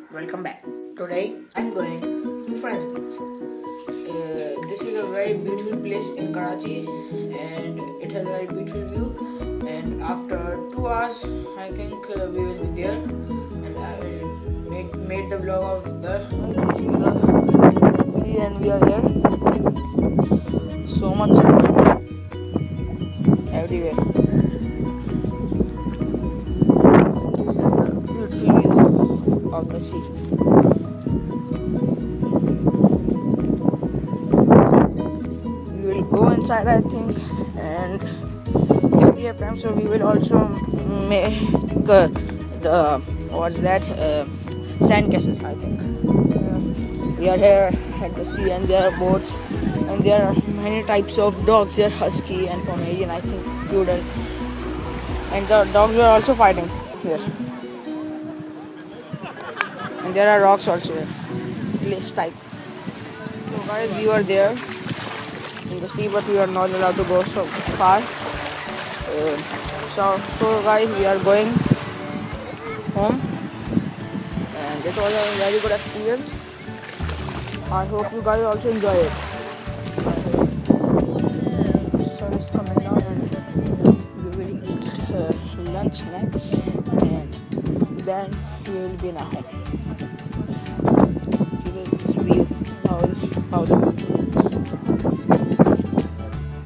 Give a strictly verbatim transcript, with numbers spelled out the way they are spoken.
welcome back. Today I'm going to France Beach. Uh, this is a very beautiful place in Karachi and it has a very beautiful view. And after two hours, I think uh, we will be there, and I will make made the vlog of the sea, and we are here. So much everywhere. This is the beautiful view of the sea. We will go inside, I think, and if we have time, so we will also make uh, the what's that uh, sand castle. I think uh, we are here at the sea, and there are boats, and there are many types of dogs. There, husky and Pomeranian, I think, poodle, and the dogs are also fighting here. And there are rocks also here, cliffs type. So guys, we were there in the sea, but we are not allowed to go so far. Uh, so, so guys, we are going home, and it was a very good experience. I hope you guys also enjoy it. The sun is coming down, and we will eat uh, lunch next, and then we will be in our home. This view, how is how the